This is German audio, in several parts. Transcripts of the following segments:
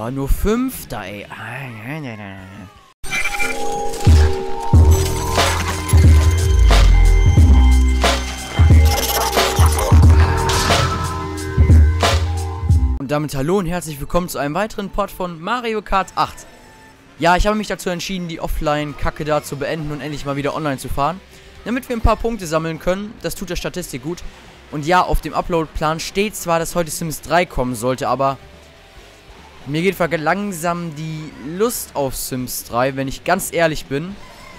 Oh, nur 5 da, ey. Und damit hallo und herzlich willkommen zu einem weiteren Pod von Mario Kart 8. Ja, ich habe mich dazu entschieden, die Offline-Kacke da zu beenden und endlich mal wieder online zu fahren, damit wir ein paar Punkte sammeln können. Das tut der Statistik gut. Und ja, auf dem Upload-Plan steht zwar, dass heute Sims 3 kommen sollte, aber mir geht langsam die Lust auf Sims 3, wenn ich ganz ehrlich bin.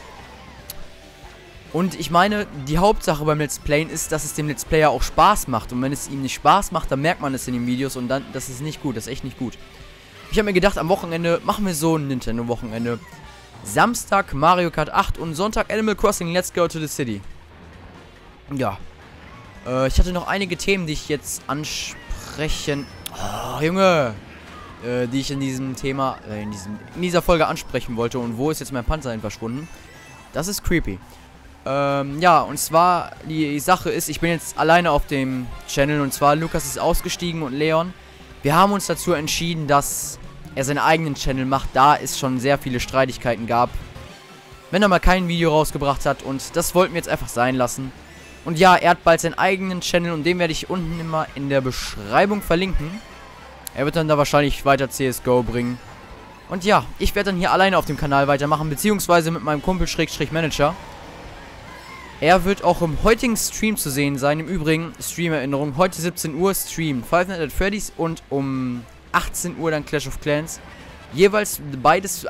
Und ich meine, die Hauptsache beim Let's Playen ist, dass es dem Let's Player auch Spaß macht. Und wenn es ihm nicht Spaß macht, dann merkt man es in den Videos und dann, das ist nicht gut, das ist echt nicht gut. Ich habe mir gedacht, am Wochenende machen wir so ein Nintendo-Wochenende. Samstag Mario Kart 8 und Sonntag Animal Crossing Let's Go to the City. Ja. Ich hatte noch einige Themen, die ich jetzt ansprechen... Oh, Junge! Die ich in diesem Thema, in dieser Folge ansprechen wollte. Und wo ist jetzt mein Panzer hin verschwunden? Das ist creepy. Ja, und zwar, die Sache ist, ich bin jetzt alleine auf dem Channel. Und zwar, Lukas ist ausgestiegen und Leon. Wir haben uns dazu entschieden, dass er seinen eigenen Channel macht, da es schon sehr viele Streitigkeiten gab. Wenn er mal kein Video rausgebracht hat. Und das wollten wir jetzt einfach sein lassen. Und ja, er hat bald seinen eigenen Channel und den werde ich unten immer in der Beschreibung verlinken. Er wird dann da wahrscheinlich weiter CSGO bringen. Und ja, ich werde dann hier alleine auf dem Kanal weitermachen, beziehungsweise mit meinem Kumpel _Manager. Er wird auch im heutigen Stream zu sehen sein. Im Übrigen, Stream-Erinnerung, heute 17 Uhr Stream Five Nights at Freddy's und um 18 Uhr dann Clash of Clans. Jeweils beides...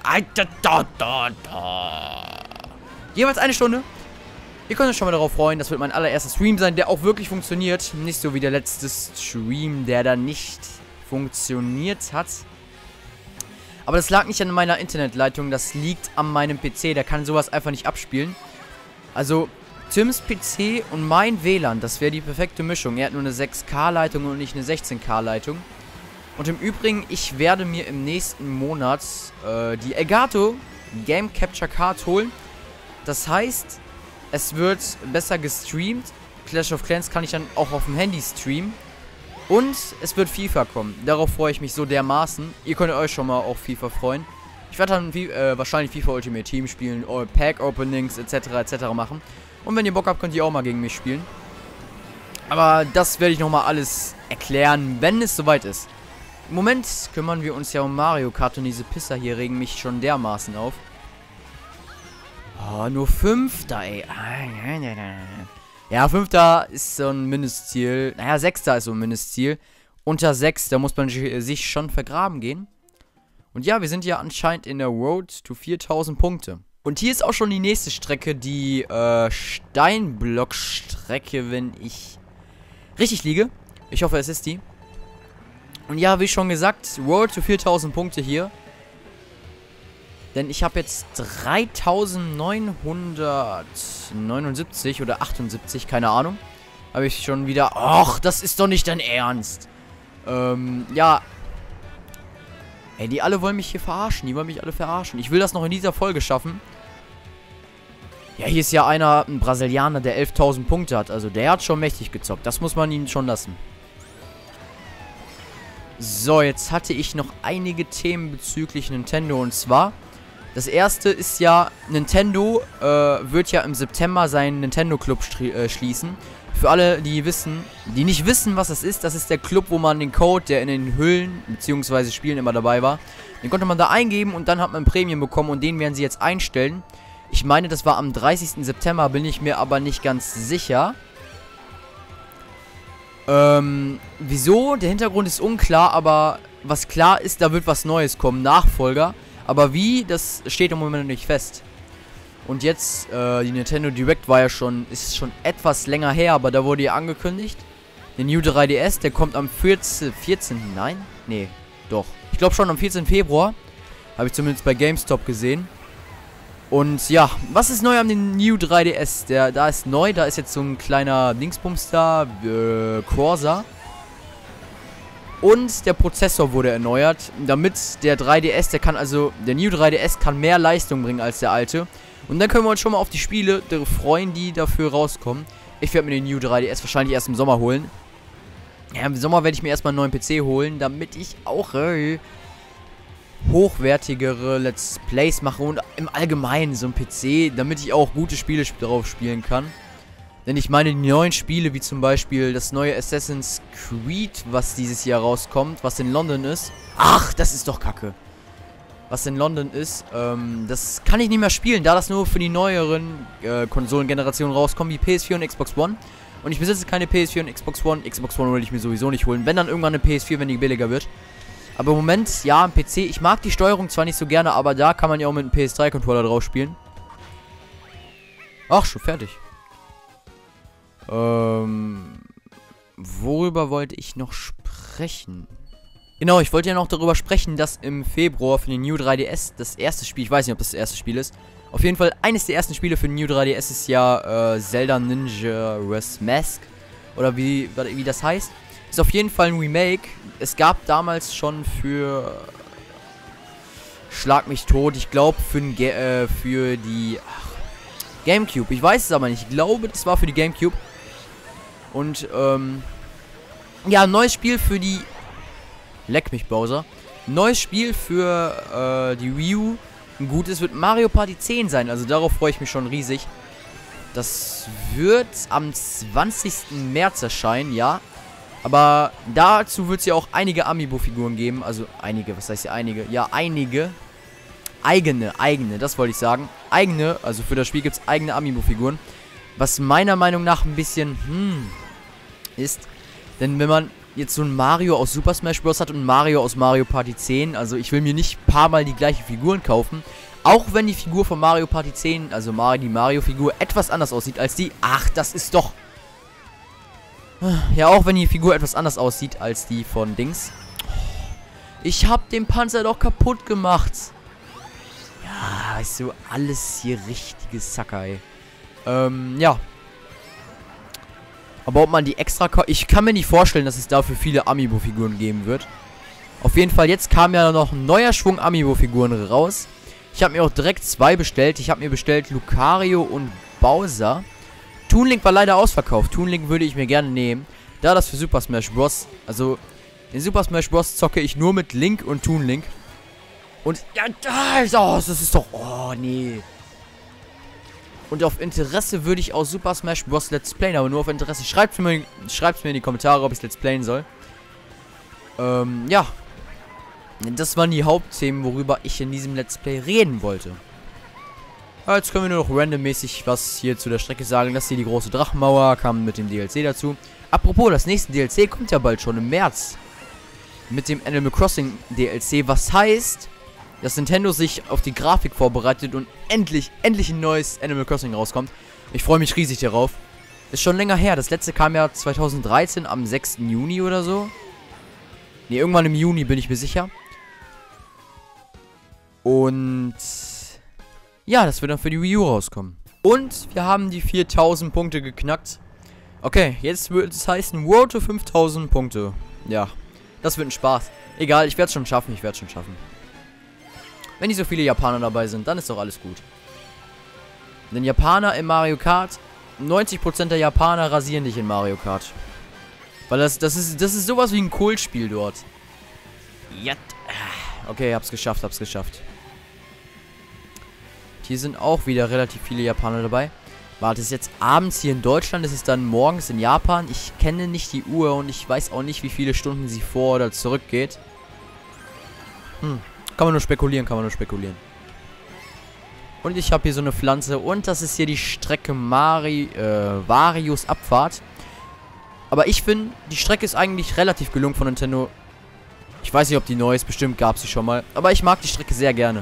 Jeweils eine Stunde. Ihr könnt euch schon mal darauf freuen, das wird mein allererster Stream sein, der auch wirklich funktioniert. Nicht so wie der letzte Stream, der dann nicht funktioniert hat. Aber das lag nicht an meiner Internetleitung, das liegt an meinem PC, der kann sowas einfach nicht abspielen. Also, Tims PC und mein WLAN, das wäre die perfekte Mischung. Er hat nur eine 6K-Leitung und nicht eine 16K-Leitung. Und im Übrigen, ich werde mir im nächsten Monat die Elgato Game Capture Card holen. Das heißt... Es wird besser gestreamt. Clash of Clans kann ich dann auch auf dem Handy streamen. Und es wird FIFA kommen. Darauf freue ich mich so dermaßen. Ihr könnt euch schon mal auf FIFA freuen. Ich werde dann wahrscheinlich FIFA Ultimate Team spielen, Pack Openings etc. machen. Und wenn ihr Bock habt, könnt ihr auch mal gegen mich spielen. Aber das werde ich nochmal alles erklären, wenn es soweit ist. Im Moment kümmern wir uns ja um Mario Kart und diese Pisser hier regen mich schon dermaßen auf. Oh, nur 5 da, ey. Ja, 5 ist so ein Mindestziel. Naja, 6 ist so ein Mindestziel. Unter 6, da muss man sich schon vergraben gehen. Und ja, wir sind ja anscheinend in der Road to 4000 Punkte. Und hier ist auch schon die nächste Strecke, die Steinblock-Strecke, wenn ich richtig liege. Ich hoffe, es ist die. Und ja, wie schon gesagt, Road to 4000 Punkte hier. Denn ich habe jetzt 3979 oder 78, keine Ahnung. Habe ich schon wieder... Och, das ist doch nicht dein Ernst. Ja. Ey, die alle wollen mich hier verarschen. Die wollen mich alle verarschen. Ich will das noch in dieser Folge schaffen. Ja, hier ist ja ein Brasilianer, der 11.000 Punkte hat. Also der hat schon mächtig gezockt. Das muss man ihm schon lassen. So, jetzt hatte ich noch einige Themen bezüglich Nintendo. Und zwar... Das erste ist ja, Nintendo wird ja im September seinen Nintendo Club schließen. Für alle, die nicht wissen, was das ist der Club, wo man den Code, der in den Hüllen bzw. Spielen immer dabei war, den konnte man da eingeben und dann hat man Prämien bekommen und den werden sie jetzt einstellen. Ich meine, das war am 30. September, bin ich mir aber nicht ganz sicher. Wieso? Der Hintergrund ist unklar, aber was klar ist, da wird was Neues kommen, Nachfolger. Aber wie, das steht im Moment nicht fest. Und jetzt, die Nintendo Direct war ja ist schon etwas länger her, aber da wurde ja angekündigt. Der New 3DS, der kommt am 14. Nein? Nee, doch. Ich glaube schon am 14. Februar. Habe ich zumindest bei GameStop gesehen. Und ja, was ist neu an dem New 3DS? Da ist neu, da ist jetzt so ein kleiner Dingsbums da, Corsa. Und der Prozessor wurde erneuert, damit der 3DS, der New 3DS kann mehr Leistung bringen als der alte. Und dann können wir uns schon mal auf die Spiele freuen, die dafür rauskommen. Ich werde mir den New 3DS wahrscheinlich erst im Sommer holen. Ja, im Sommer werde ich mir erstmal einen neuen PC holen, damit ich auch hochwertigere Let's Plays mache und im Allgemeinen so ein PC, damit ich auch gute Spiele drauf spielen kann. Denn ich meine, die neuen Spiele, wie zum Beispiel das neue Assassin's Creed, was dieses Jahr rauskommt, was in London ist. Ach, das ist doch kacke. Was in London ist, das kann ich nicht mehr spielen, da das nur für die neueren Konsolengenerationen rauskommt, wie PS4 und Xbox One. Und ich besitze keine PS4 und Xbox One. Xbox One will ich mir sowieso nicht holen. Wenn dann irgendwann eine PS4, wenn die billiger wird. Aber im Moment, ja, am PC, ich mag die Steuerung zwar nicht so gerne, aber da kann man ja auch mit einem PS3-Controller drauf spielen. Ach, schon fertig. Worüber wollte ich noch sprechen? Genau, ich wollte ja noch darüber sprechen, dass im Februar für den New 3DS das erste Spiel, ich weiß nicht, ob das erste Spiel ist, auf jeden Fall eines der ersten Spiele für den New 3DS ist ja Zelda Ninja Mask, oder wie das heißt. Ist auf jeden Fall ein Remake. Es gab damals schon für Schlag mich tot, ich glaube für die Gamecube, ich weiß es aber nicht, ich glaube das war für die Gamecube. Und ja, ein neues Spiel für die Leck mich, Bowser. Neues Spiel für die Wii U. Ein gutes wird Mario Party 10 sein. Also darauf freue ich mich schon riesig. Das wird am 20. März erscheinen, ja. Aber dazu wird es ja auch einige Amiibo-Figuren geben. Also einige, was heißt ja einige? Ja, einige. Eigene, das wollte ich sagen. Eigene, also für das Spiel gibt es eigene Amiibo-Figuren. Was meiner Meinung nach ein bisschen, ist. Denn wenn man jetzt so ein Mario aus Super Smash Bros. Hat und ein Mario aus Mario Party 10, also ich will mir nicht ein paar Mal die gleichen Figuren kaufen. Auch wenn die Figur von Mario Party 10, also die Mario-Figur, etwas anders aussieht als die. Ach, das ist doch... Ja, auch wenn die Figur etwas anders aussieht als die von Dings. Ich hab den Panzer doch kaputt gemacht. Ja, ist so alles hier richtiges Sacker, ja. Aber ob man die extra... Ich kann mir nicht vorstellen, dass es dafür viele Amiibo-Figuren geben wird. Auf jeden Fall, jetzt kam ja noch ein neuer Schwung Amiibo-Figuren raus. Ich habe mir auch direkt 2 bestellt. Ich habe mir bestellt Lucario und Bowser. Toon Link war leider ausverkauft. Toon Link würde ich mir gerne nehmen. Da das für Super Smash Bros. Also, in Super Smash Bros. Zocke ich nur mit Link und Toon Link. Und, ja, das ist doch... Oh, nee. Und auf Interesse würde ich auch Super Smash Bros. Let's Playen, aber nur auf Interesse. Schreibt's mir in die Kommentare, ob ich es Let's Playen soll. Ja. Das waren die Hauptthemen, worüber ich in diesem Let's Play reden wollte. Jetzt können wir nur noch randommäßig was hier zu der Strecke sagen. Das ist hier die große Drachenmauer, kam mit dem DLC dazu. Apropos, das nächste DLC kommt ja bald schon im März. Mit dem Animal Crossing DLC, was heißt... dass Nintendo sich auf die Grafik vorbereitet und endlich ein neues Animal Crossing rauskommt. Ich freue mich riesig darauf. Ist schon länger her. Das letzte kam ja 2013 am 6. Juni oder so. Ne, irgendwann im Juni bin ich mir sicher. Und ja, das wird dann für die Wii U rauskommen. Und wir haben die 4000 Punkte geknackt. Okay, jetzt wird es heißen Road to 5000 Punkte. Ja, das wird ein Spaß. Egal, ich werde es schon schaffen, Wenn nicht so viele Japaner dabei sind, dann ist doch alles gut. Denn Japaner im Mario Kart, 90% der Japaner rasieren dich in Mario Kart. Weil das ist sowas wie ein Kultspiel dort. Ja. Okay, hab's geschafft. Hier sind auch wieder relativ viele Japaner dabei. Warte, ist jetzt abends hier in Deutschland, ist es dann morgens in Japan. Ich kenne nicht die Uhr und ich weiß auch nicht, wie viele Stunden sie vor- oder zurück geht. Kann man nur spekulieren. Und ich habe hier so eine Pflanze. Und das ist hier die Strecke Varios Abfahrt. Aber ich finde, die Strecke ist eigentlich relativ gelungen von Nintendo. Ich weiß nicht, ob die neu ist. Bestimmt gab es sie schon mal. Aber ich mag die Strecke sehr gerne.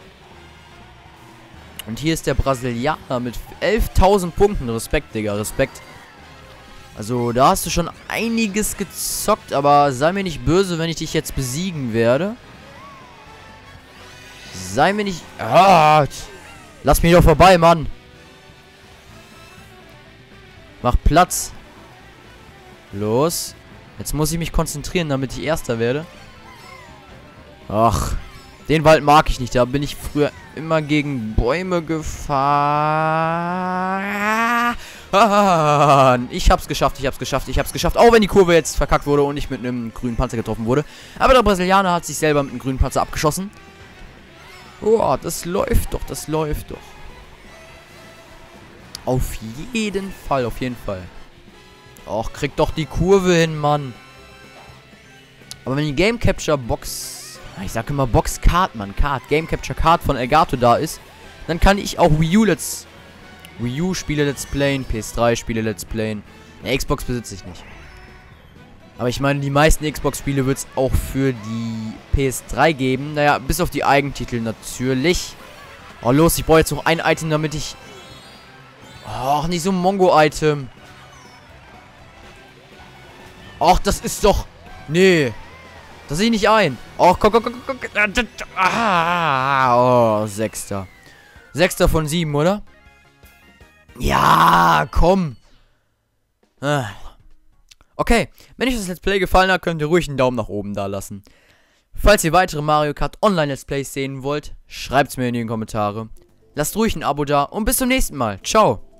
Und hier ist der Brasilianer mit 11.000 Punkten. Respekt, Digga. Respekt. Also, da hast du schon einiges gezockt. Aber sei mir nicht böse, wenn ich dich jetzt besiegen werde. Sei mir nicht... Ah, lass mich doch vorbei, Mann. Mach Platz. Los. Jetzt muss ich mich konzentrieren, damit ich Erster werde. Ach, den Wald mag ich nicht. Da bin ich früher immer gegen Bäume gefahren. Ich hab's geschafft. Auch wenn die Kurve jetzt verkackt wurde und ich mit einem grünen Panzer getroffen wurde. Aber der Brasilianer hat sich selber mit einem grünen Panzer abgeschossen. Oh, das läuft doch, das läuft doch. Auf jeden Fall, auf jeden Fall. Och, krieg doch die Kurve hin, Mann. Aber wenn die Game Capture Box... Ich sag immer Box Card, Mann. Card. Game Capture Card von Elgato da ist. Dann kann ich auch Wii U Spiele Let's Playen. PS3 Spiele Let's Playen. Eine Xbox besitze ich nicht. Aber ich meine, die meisten Xbox-Spiele wird es auch für die PS3 geben. Naja, bis auf die Eigentitel natürlich. Oh, los, ich brauche jetzt noch ein Item, damit ich... Ach, nicht so ein Mongo-Item. Ach, das ist doch... Nee. Das sehe ich nicht ein. Oh, komm. Oh, Sechster. Sechster von 7, oder? Ja, komm. Okay, wenn euch das Let's Play gefallen hat, könnt ihr ruhig einen Daumen nach oben da lassen. Falls ihr weitere Mario Kart Online Let's Plays sehen wollt, schreibt es mir in die Kommentare. Lasst ruhig ein Abo da und bis zum nächsten Mal. Ciao.